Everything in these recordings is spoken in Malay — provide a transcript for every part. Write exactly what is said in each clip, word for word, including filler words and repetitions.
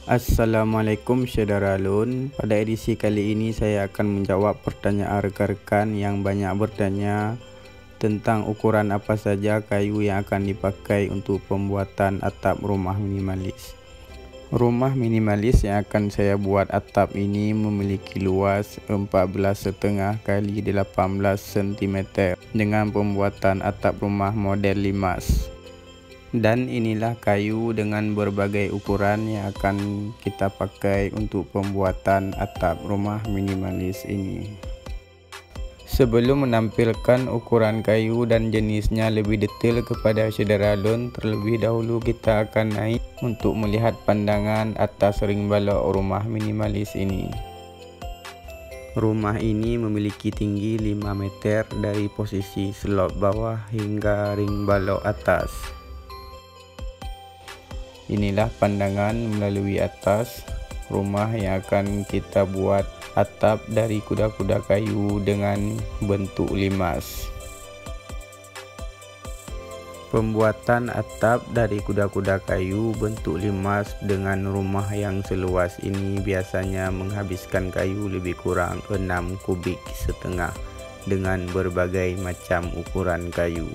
Assalamualaikum saudara Lun. Pada edisi kali ini saya akan menjawab pertanyaan rekan-rekan yang banyak bertanya tentang ukuran apa saja kayu yang akan dipakai untuk pembuatan atap rumah minimalis. Rumah minimalis yang akan saya buat atap ini memiliki luas empat belas koma lima kali delapan belas sentimeter dengan pembuatan atap rumah model limas. Dan inilah kayu dengan berbagai ukuran yang akan kita pakai untuk pembuatan atap rumah minimalis ini. Sebelum menampilkan ukuran kayu dan jenisnya lebih detail kepada saudara Lun, terlebih dahulu kita akan naik untuk melihat pandangan atas ring balok rumah minimalis ini. Rumah ini memiliki tinggi lima meter dari posisi slop bawah hingga ring balok atas. Inilah pandangan melalui atas rumah yang akan kita buat atap dari kuda-kuda kayu dengan bentuk limas. Pembuatan atap dari kuda-kuda kayu bentuk limas dengan rumah yang seluas ini biasanya menghabiskan kayu lebih kurang enam kubik setengah dengan berbagai macam ukuran kayu.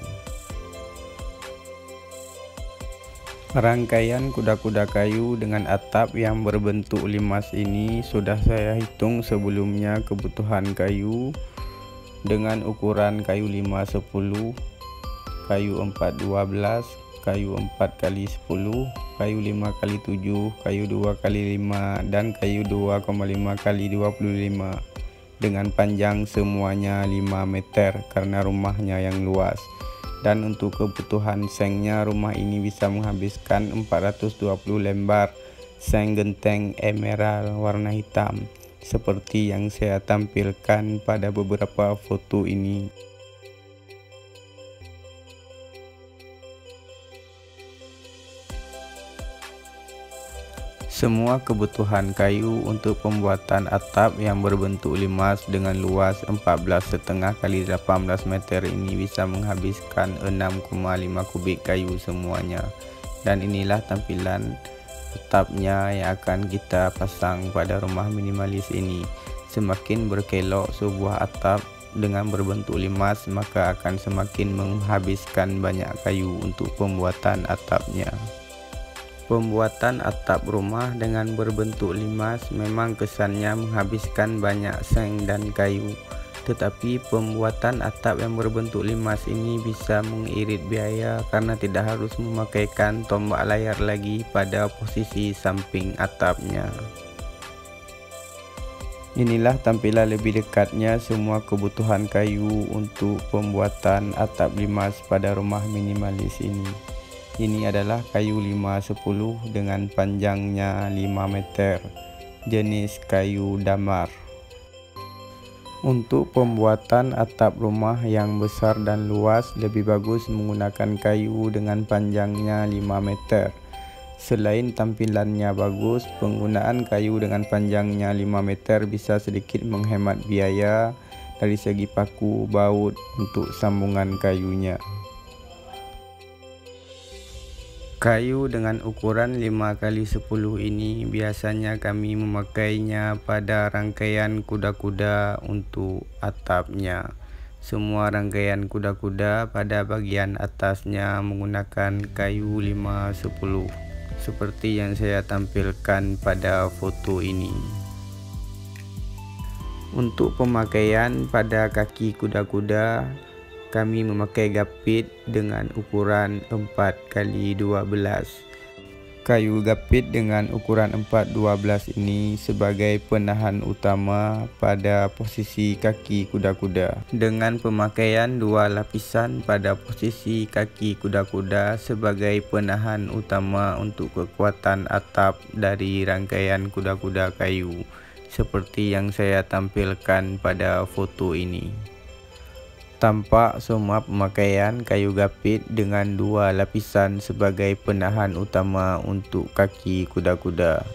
Rangkaian kuda-kuda kayu dengan atap yang berbentuk limas ini sudah saya hitung sebelumnya kebutuhan kayu dengan ukuran kayu lima sepuluh, kayu empat dua belas, kayu empat kali sepuluh, kayu lima kali tujuh, kayu dua kali lima, dan kayu dua koma lima kali dua puluh lima dengan panjang semuanya lima meter karena rumahnya yang luas. Dan untuk kebutuhan sengnya, rumah ini bisa menghabiskan empat ratus dua puluh lembar seng genteng emerald warna hitam seperti yang saya tampilkan pada beberapa foto ini. Semua kebutuhan kayu untuk pembuatan atap yang berbentuk limas dengan luas empat belas koma lima kali delapan belas meter ini bisa menghabiskan enam koma lima kubik kayu semuanya. Dan inilah tampilan atapnya yang akan kita pasang pada rumah minimalis ini. Semakin berkelok sebuah atap dengan berbentuk limas, maka akan semakin menghabiskan banyak kayu untuk pembuatan atapnya. Pembuatan atap rumah dengan berbentuk limas memang kesannya menghabiskan banyak seng dan kayu, tetapi pembuatan atap yang berbentuk limas ini bisa mengirit biaya karena tidak harus memakaikan tombak layar lagi pada posisi samping atapnya. Inilah tampilan lebih dekatnya semua kebutuhan kayu untuk pembuatan atap limas pada rumah minimalis ini. Ini adalah kayu lima sepuluh dengan panjangnya lima meter, jenis kayu damar. Untuk pembuatan atap rumah yang besar dan luas, lebih bagus menggunakan kayu dengan panjangnya lima meter. Selain tampilannya bagus, penggunaan kayu dengan panjangnya lima meter bisa sedikit menghemat biaya dari segi paku baut untuk sambungan kayunya. Kayu dengan ukuran lima kali sepuluh ini biasanya kami memakainya pada rangkaian kuda-kuda untuk atapnya. Semua rangkaian kuda-kuda pada bagian atasnya menggunakan kayu lima sepuluh seperti yang saya tampilkan pada foto ini. Untuk pemakaian pada kaki kuda-kuda, kami memakai gapit dengan ukuran empat kali dua belas. Kayu gapit dengan ukuran empat kali dua belas ini sebagai penahan utama pada posisi kaki kuda-kuda. Dengan pemakaian dua lapisan pada posisi kaki kuda-kuda sebagai penahan utama untuk kekuatan atap dari rangkaian kuda-kuda kayu, seperti yang saya tampilkan pada foto ini. Tampak semua pemakaian kayu gapit dengan dua lapisan sebagai penahan utama untuk kaki kuda-kuda.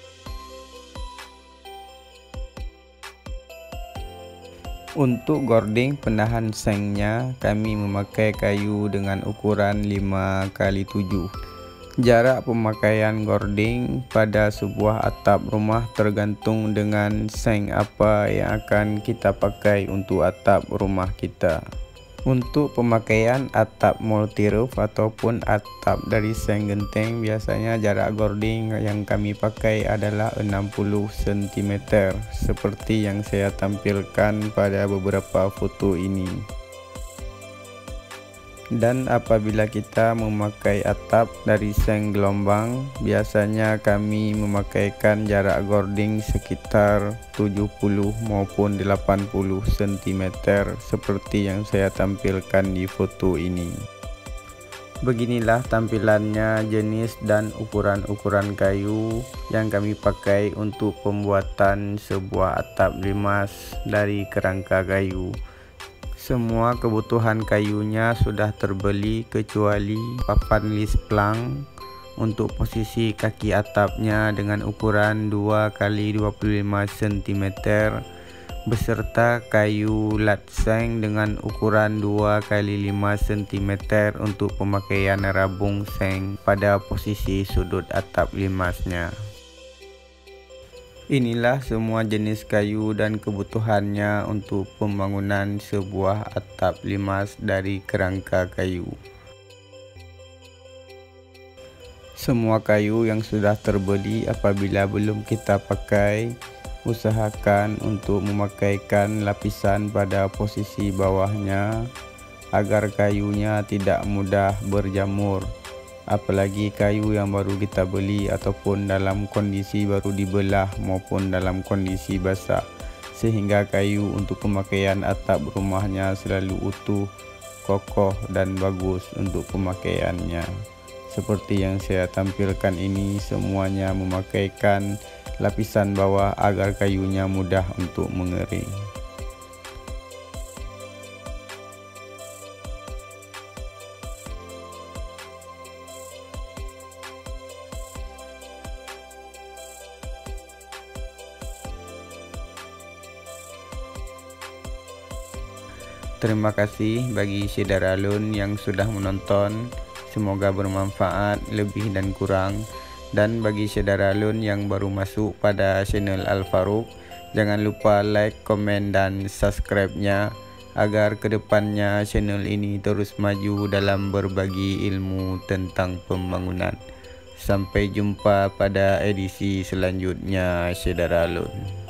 Untuk gording penahan sengnya, kami memakai kayu dengan ukuran lima kali tujuh. Jarak pemakaian gording pada sebuah atap rumah tergantung dengan seng apa yang akan kita pakai untuk atap rumah kita. Untuk pemakaian atap multi roof ataupun atap dari seng genteng, biasanya jarak gording yang kami pakai adalah enam puluh sentimeter seperti yang saya tampilkan pada beberapa foto ini. Dan apabila kita memakai atap dari seng gelombang, biasanya kami memakaikan jarak gording sekitar tujuh puluh maupun delapan puluh sentimeter seperti yang saya tampilkan di foto ini. Beginilah tampilannya jenis dan ukuran-ukuran kayu yang kami pakai untuk pembuatan sebuah atap limas dari kerangka kayu. Semua kebutuhan kayunya sudah terbeli kecuali papan list plank untuk posisi kaki atapnya dengan ukuran dua kali dua puluh lima sentimeter beserta kayu lat seng dengan ukuran dua kali lima sentimeter untuk pemakaian rabung seng pada posisi sudut atap limasnya. Inilah semua jenis kayu dan kebutuhannya untuk pembangunan sebuah atap limas dari kerangka kayu. Semua kayu yang sudah terbeli apabila belum kita pakai, usahakan untuk memakaikan lapisan pada posisi bawahnya agar kayunya tidak mudah berjamur. Apalagi kayu yang baru kita beli ataupun dalam kondisi baru dibelah maupun dalam kondisi basah, sehingga kayu untuk pemakaian atap rumahnya selalu utuh, kokoh dan bagus untuk pemakaiannya. Seperti yang saya tampilkan ini, semuanya memakaikan lapisan bawah agar kayunya mudah untuk mengering. Terima kasih bagi Syedaralun yang sudah menonton, semoga bermanfaat lebih dan kurang. Dan bagi Syedaralun yang baru masuk pada channel Al-Faruq, jangan lupa like, komen dan subscribe-nya agar kedepannya channel ini terus maju dalam berbagi ilmu tentang pembangunan. Sampai jumpa pada edisi selanjutnya, Syedaralun.